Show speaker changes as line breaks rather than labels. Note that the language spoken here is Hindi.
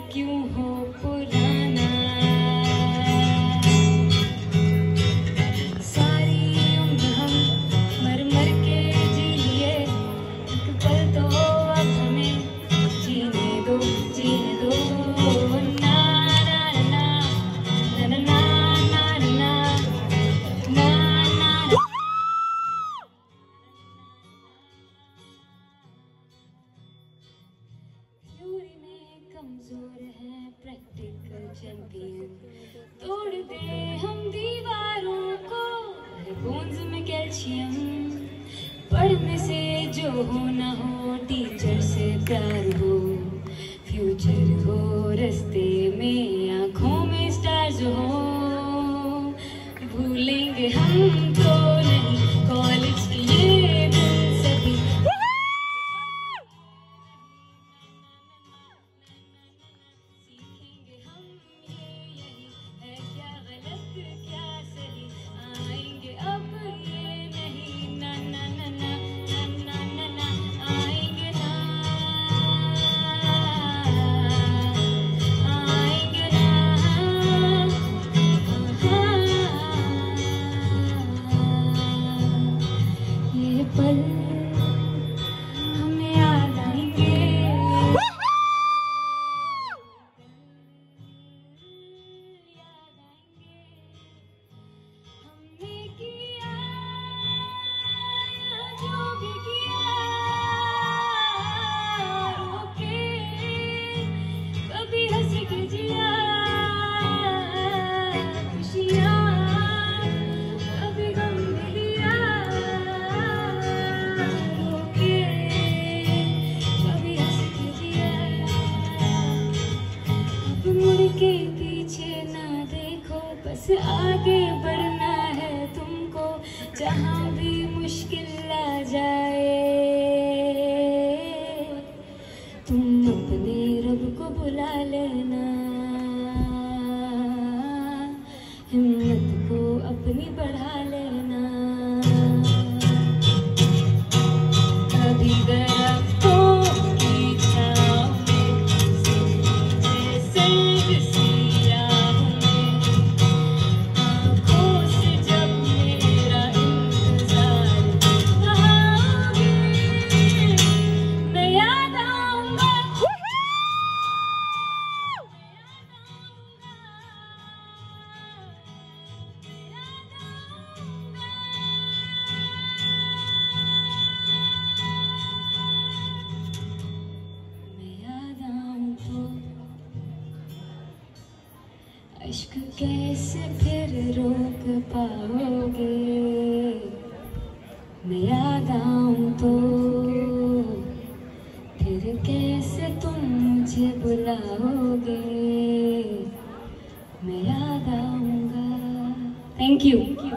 क्यों हो पुराना। सारी उम्र हम मर मर के जी लिए, एक पल तो अब हमें जीने दो, जीने दो। ना ना ना ना ना ना ना ना ना ना। थ्योरी में कमजोर है प्रैक्टिकल चैंपियन, तोड़ दे हम दीवारों को, बोन्स में कैल्शियम। पढ़ने से जो हो ना हो, टीचर से प्यार हो, फ्यूचर हो रास्ते में, आंखों में स्टार्स हो। भूलेंगे हम तो नहीं कॉलेज की ये दिन सभी। सीखेंगे हम ये यही है, क्या गलत क्या सही, आएंगे अब ये नहीं। ना ना ना ना ना ना ना, आएंगे ना, आएंगे ना। ये पल हमें याद आएंगे, याद आएंगे। हमने किया जो भी किया, रोके कभी हंस के जिया, खुशियाँ कभी गम भी लिया, रोके कभी हंस के जिया। अब मुड़ के पीछे ना देखो, बस आगे बढ़ना है तुमको, जहाँ भी मुश्किल आ जाए। तुम अपने रब को बुला लेना, हिम्मत को अपनी बढ़ा लेना। कभी दरख्तों की छाँव में, सर्द सी राहों में, आँखों से जब मेरा इंतजार रहोगे, मैं याद आऊँगा, मैं याद आऊँ तो। अश्क कैसे फिर रोक पाओगे, मैं याद आऊँ तो। फिर कैसे तुम मुझे बुलाओगे, मैं याद आऊँगा। Thank you.